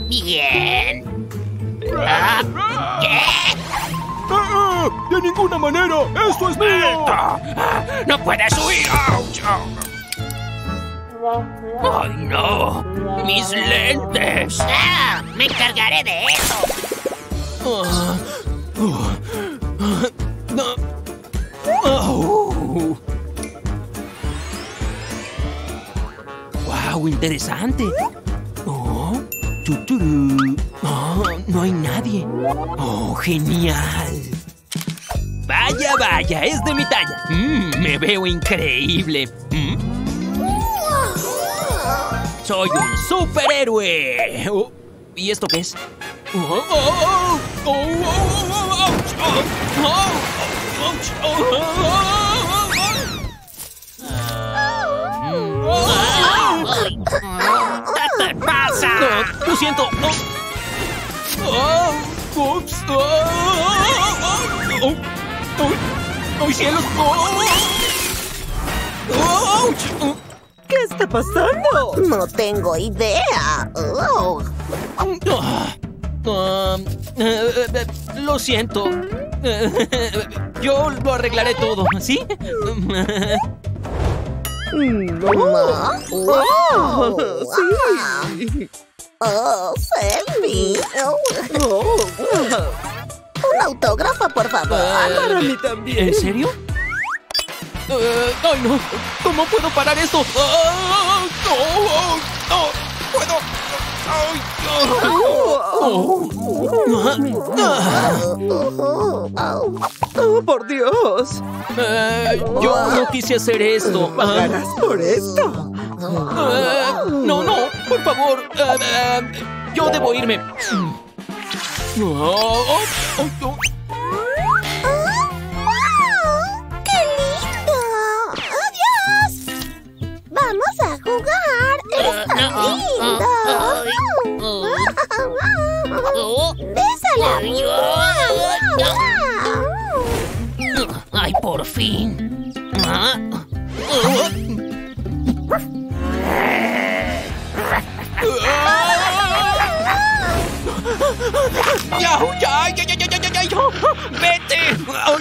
Bien. ¿Qué? ¡De ninguna manera! ¡Esto es mío! ¡No puedes huir! ¡Auch! ¡Ay, no! ¡Mis lentes! ¡Me encargaré de eso! ¡Wow! ¡Interesante! ¡Oh! ¡Tuturú! ¡Oh! ¡No hay nadie! ¡Oh! ¡Genial! ¡Vaya, vaya! ¡Es de mi talla! ¡Me veo increíble! ¡Soy un superhéroe! Oh, ¿y esto qué es? ¿Qué te pasa? No, lo siento. ¡Ups! ¡Oh, cielos! ¿Qué está pasando? No tengo idea. Lo siento. Yo lo arreglaré todo, ¿sí? Sí. ¡Oh, Selby! Un autógrafo, por favor. Para mí también. ¿En serio? ¡Ay, no! ¿Cómo puedo parar esto? ¡No puedo! ¡Oh, por Dios! Yo no quise hacer esto. ¿Pagarás por esto? No, por favor. Yo debo irme. ¡Qué lindo! ¡Adiós! ¡Vamos a jugar! ¡Eres tan lindo! ¡Bésala! ¡Ay, por fin! ¡Ya! ¡Vete!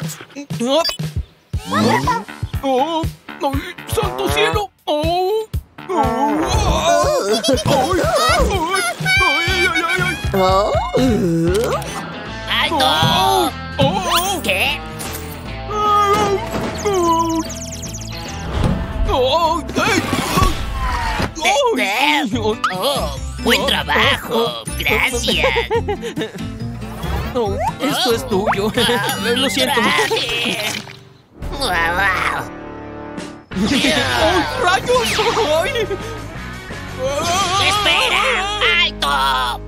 ¡Oh! ¡Ay, santo cielo! ¡Alto! ¿Qué? ¡Buen trabajo! ¡Gracias! Esto es tuyo. Lo siento. ¡Wow! ¡Rayos! ¡Ay! ¡Espera! ¡Alto!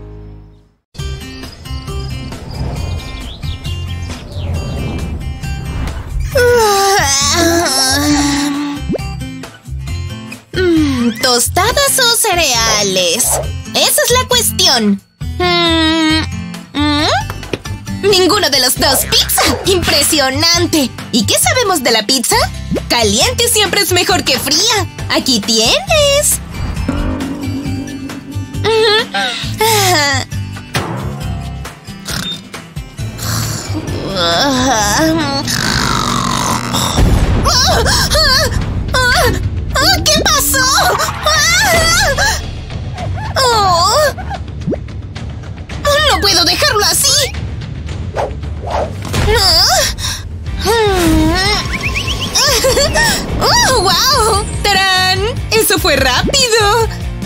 ¿Tostadas o cereales? Esa es la cuestión. Ninguno de los dos. ¡Pizza! ¡Impresionante! ¿Y qué sabemos de la pizza? Caliente siempre es mejor que fría. ¡Aquí tienes! ¿Qué pasó? No puedo dejarlo así. ¡Oh, wow! ¡Tarán! ¡Eso fue rápido!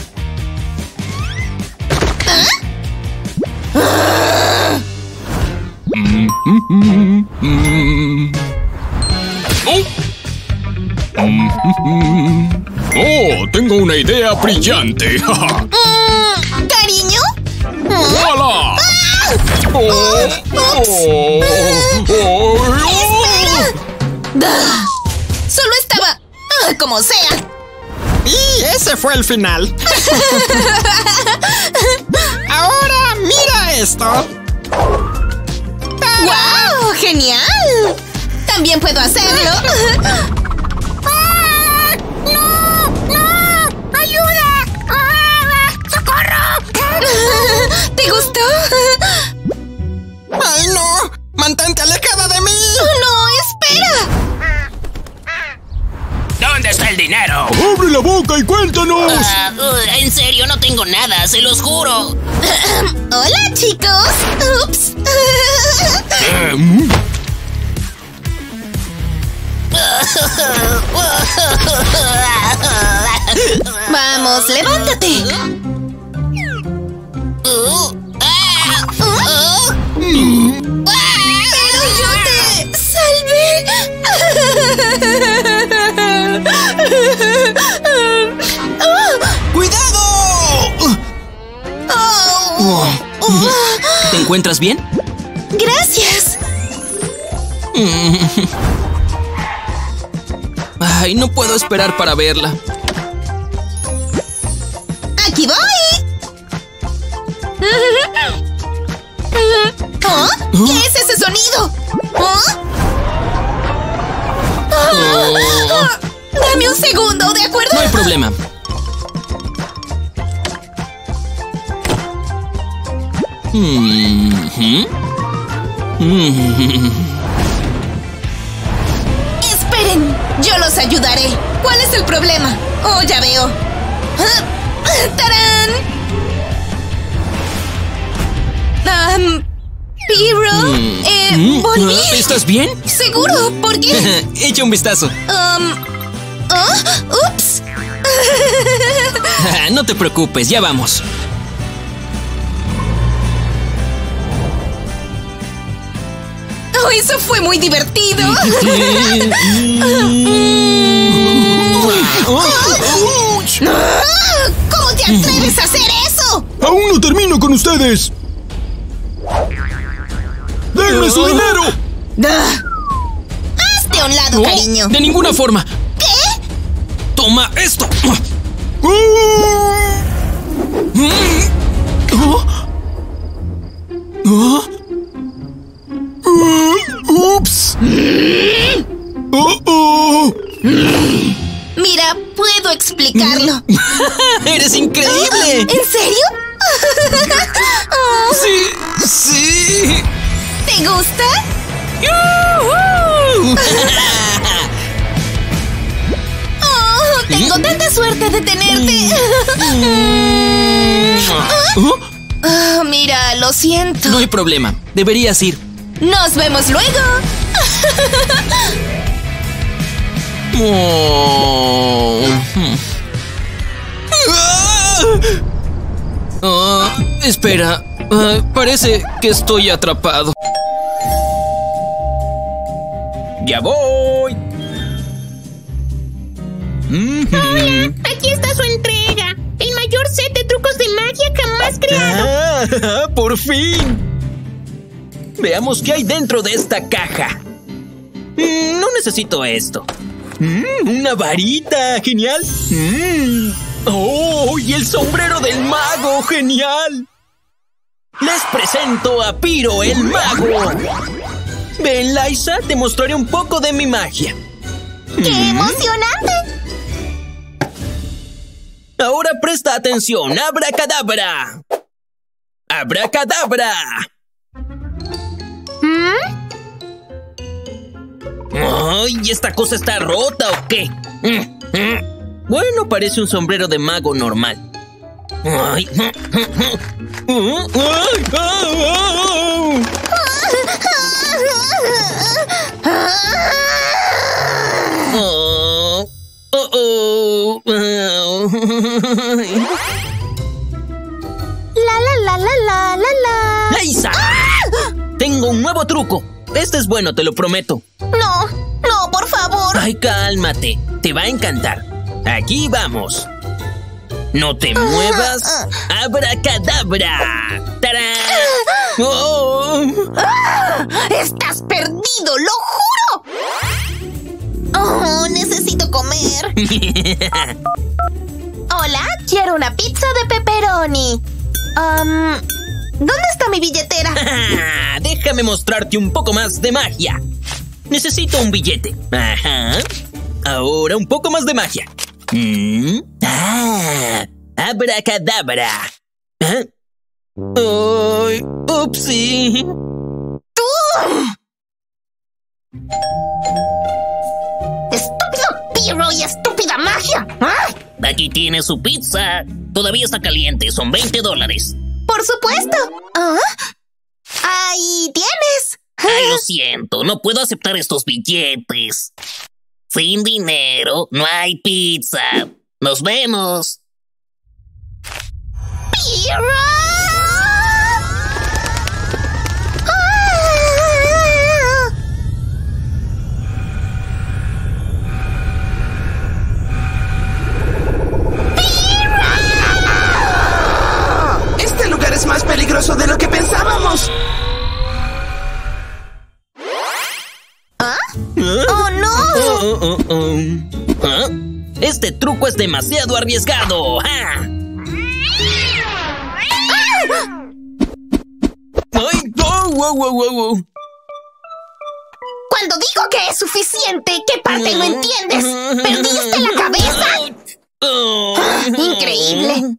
¡Oh! ¡Tengo una idea brillante! ¿Cariño? ¡Hola! Solo estaba... como sea. Y ese fue el final. Ahora mira esto. ¡Wow! ¡Genial! También puedo hacerlo. ¡No! ¡Ayuda! ¡Socorro! y cuéntanos! En serio, no tengo nada, se los juro. Hola, chicos. Ups. Vamos, levántate. Pero yo te salvé. ¡Cuidado! ¿Te encuentras bien? Gracias. Ay, no puedo esperar para verla. Aquí voy. ¿Oh? ¿Qué es ese sonido? ¿Oh? Dame un segundo, ¿de acuerdo? No hay problema. Esperen, yo los ayudaré. ¿Cuál es el problema? Oh, ya veo. ¡Tarán! Piro, volví. ¿Estás bien? ¿Seguro? ¿Por qué? Echa un vistazo. Ups. No te preocupes, ya vamos. Oh, eso fue muy divertido. ¿Cómo te atreves a hacer eso? ¡Aún no termino con ustedes! ¡Denme su dinero! Hazte a un lado, cariño. De ninguna forma. ¿Qué? Toma esto. ¡Ups! Mira, puedo explicarlo. ¡Eres increíble! ¿En serio? Oh, Sí. ¿te gusta? Oh, tengo tanta suerte de tenerte. Oh, mira, lo siento. No hay problema. Deberías ir. Nos vemos luego. Espera. Parece que estoy atrapado. ¡Ya voy! Aquí está su entrega. El mayor set de trucos de magia jamás creado. ¡Por fin! Veamos qué hay dentro de esta caja. No necesito esto. ¡Una varita! ¡Genial! ¡Oh! ¡Y el sombrero del mago! ¡Genial! Les presento a Piro el mago. Ven, Liza, te mostraré un poco de mi magia. ¡Qué emocionante! Ahora presta atención. ¡Abracadabra! ¡Abracadabra! ¡Ay! ¿Esta cosa está rota o qué? Bueno, parece un sombrero de mago normal. ¡Ay! La. ¡Liza! Tengo un nuevo truco. Este es bueno, te lo prometo. No, por favor. Ay, cálmate. Te va a encantar. Aquí vamos. No te muevas. ¡Abracadabra! ¡Tarán! ¡Oh! ¡Estás perdido, lo juro! Oh, necesito comer. Hola, quiero una pizza de pepperoni. ¿Dónde está mi billetera? Déjame mostrarte un poco más de magia. Necesito un billete. Ajá. Ahora un poco más de magia. Abracadabra. ¡Ay! ¡Upsi! ¡Estúpido Piro y estúpida magia! Aquí tiene su pizza. Todavía está caliente, son $20. Por supuesto. ¿Ah? Ahí tienes. Ay, lo siento, no puedo aceptar estos billetes. Sin dinero no hay pizza. Nos vemos. ¡Piro! Este lugar es más peligroso de lo que pensábamos. ¿Ah? ¡Oh, no! ¿Ah? Este truco es demasiado arriesgado. ¡Ah! ¡Ay! ¡Oh, wow, wow, wow! Cuando digo que es suficiente, ¿qué parte no entiendes? ¿Perdiste la cabeza? ¡Increíble!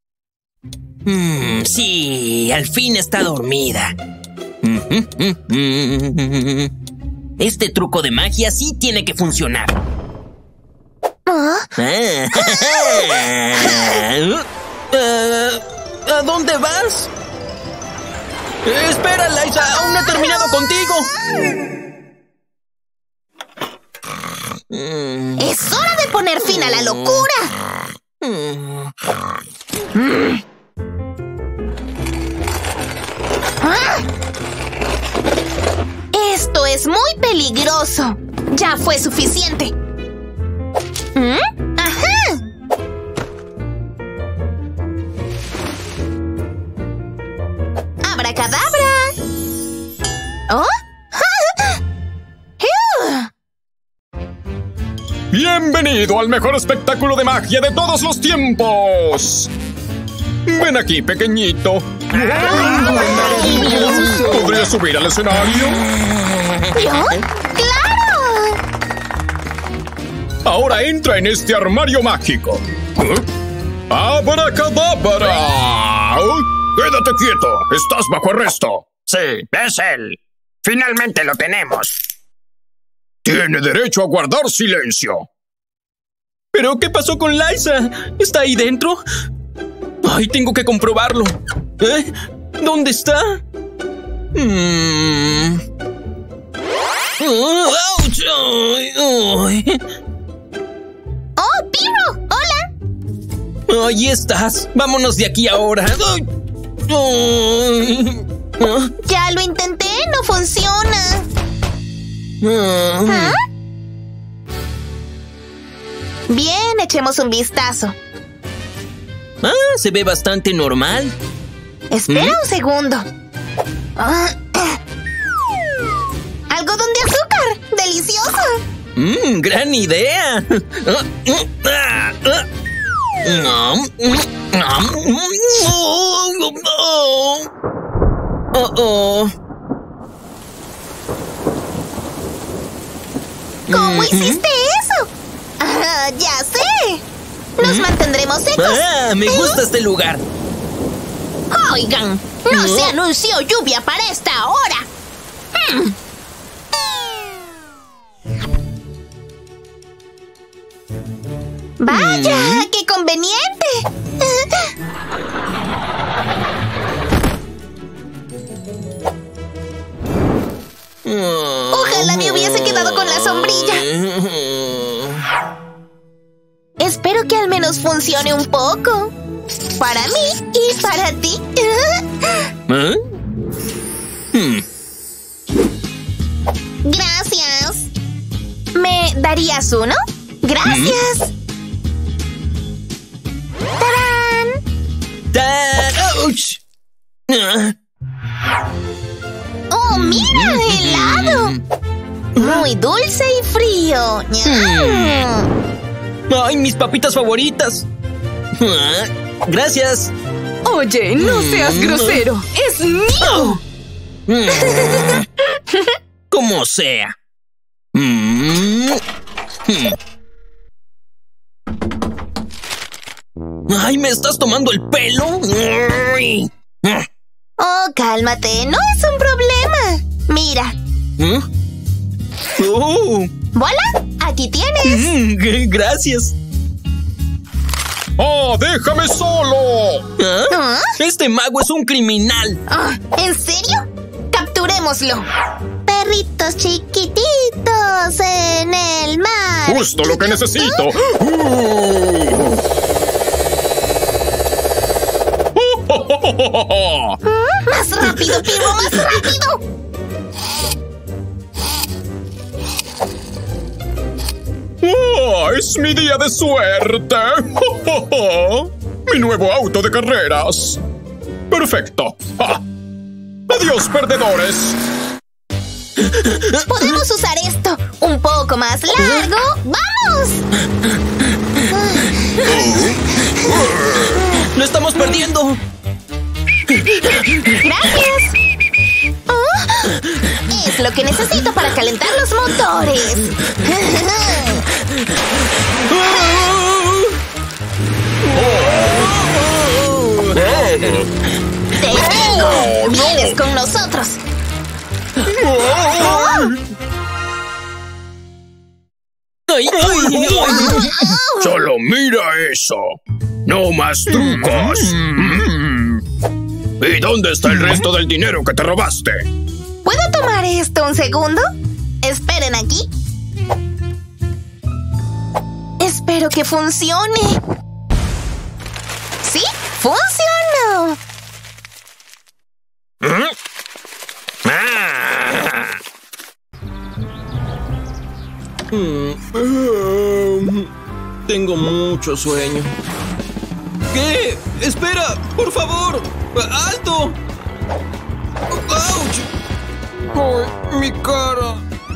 Sí, al fin está dormida. Este truco de magia sí tiene que funcionar. ¿A dónde vas? Espera, Liza, aún no he terminado contigo. ¡Es hora de poner fin a la locura! Esto es muy peligroso. Ya fue suficiente. ¡Ajá! ¡Abracadabra! ¿Oh? ¡Bienvenido al mejor espectáculo de magia de todos los tiempos! Ven aquí, pequeñito. ¿Podrías subir al escenario? ¿Yo? ¡Claro! Ahora entra en este armario mágico. ¡Abracadabra! ¡Quédate quieto! ¡Estás bajo arresto! Sí, es él. Finalmente lo tenemos. Tiene derecho a guardar silencio. ¿Pero qué pasó con Liza? ¿Está ahí dentro? Ay, tengo que comprobarlo. ¿Dónde está? ¡Auch! ¡Ay! ¡Oh, Piro! ¡Hola! Ahí estás. Vámonos de aquí ahora. ¡Ay! Ya lo intenté, no funciona. ¿Ah? Bien, echemos un vistazo. Se ve bastante normal. Espera un segundo. ¡Algodón de azúcar! ¡Delicioso! ¡Gran idea! ¿Cómo hiciste eso? ¡Ya sé! Nos mantendremos secos. Me gusta este lugar. Oigan, no se anunció lluvia para esta hora. ¡Vaya! ¡Qué conveniente! Ojalá me hubiese quedado con la sombrilla. Espero que al menos funcione un poco. Para mí y para ti. Gracias. ¿Me darías uno? Gracias. ¡Tarán! ¡Ouch! ¡Oh, mira! ¡Helado! Muy dulce y frío. ¡Ay, mis papitas favoritas! Gracias. Oye, no seas grosero. ¡Es mío! Como sea. ¡Ay, me estás tomando el pelo! Oh, cálmate. No es un problema. Mira. ¡Oh! ¡Voilà! Aquí tienes. Gracias. ¡Oh, déjame solo! ¿Ah? Este mago es un criminal. ¿En serio? ¡Capturémoslo! Perritos chiquititos en el mar. ¡Justo lo que necesito! ¡Más rápido, Pirro! ¡Más rápido! ¡Oh, es mi día de suerte! ¡Mi nuevo auto de carreras! ¡Perfecto! ¡Adiós, perdedores! ¿Podemos usar esto un poco más largo? ¡Vamos! ¡Lo estamos perdiendo! ¡Gracias! Es lo que necesito para calentar los motores. ¡Te tengo! ¡Vienes con nosotros! ¡Ay, ay, ay! Solo mira eso. No más trucos. ¿Y dónde está el resto del dinero que te robaste? ¿Puedo tomar esto un segundo? Esperen aquí. Espero que funcione. ¿Sí? ¡Funcionó! Tengo mucho sueño. ¿Qué? ¡Espera! ¡Por favor! ¡Alto! ¡Auch! ¡Ay, mi cara!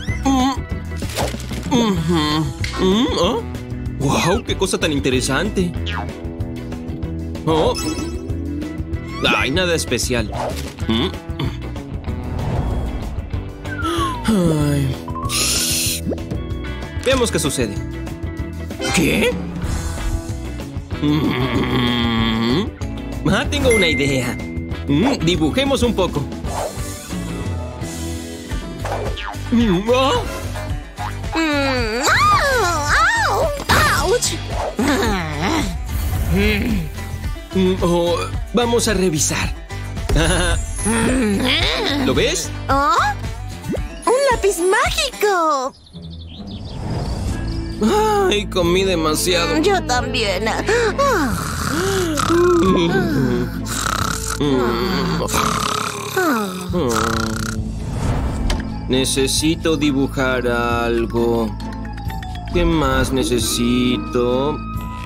¡Wow! ¡Qué cosa tan interesante! ¡Oh! ¡Ay, nada especial! Ay. Veamos qué sucede. ¿Qué? Tengo una idea. Dibujemos un poco. ¡Auch! Vamos a revisar. ¿Lo ves? ¿Oh? ¡Un lápiz mágico! Ay, comí demasiado. Yo también. Necesito dibujar algo. ¿Qué más necesito?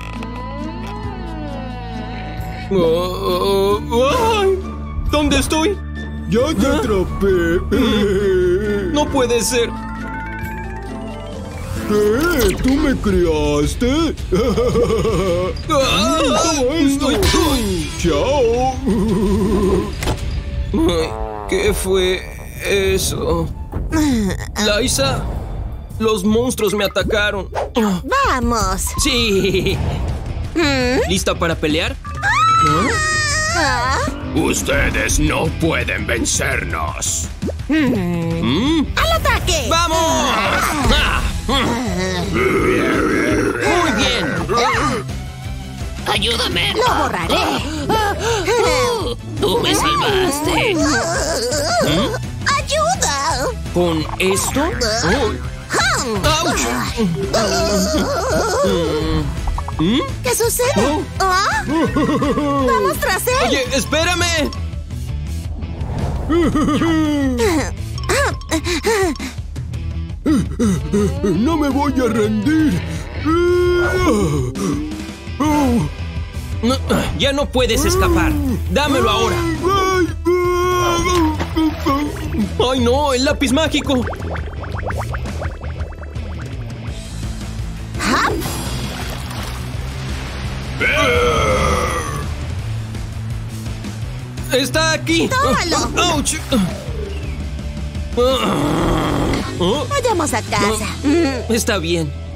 ¡Ay! ¿Dónde estoy? ¡Ya te atrapé! ¡No puede ser! ¿Qué? ¿Tú me criaste? ¡Toma esto! ¡Chao! ¿Qué fue eso? Liza, los monstruos me atacaron. ¡Vamos! Sí. ¿Lista para pelear? Ustedes no pueden vencernos. ¡Al ataque! ¡Vamos! Muy bien. ¡Ayúdame! ¡Lo borraré! ¡Tú me salvaste! ¡Ayuda! ¿Con esto? ¡Auch! ¿Qué sucede? ¡Vamos tras él! Oye, espérame. ¡No me voy a rendir! No, ya no puedes escapar. Dámelo ahora. ¡Ay, no! ¡El lápiz mágico! ¡Está aquí! ¡Tómalo! ¡Auch! Vayamos a casa. Está bien.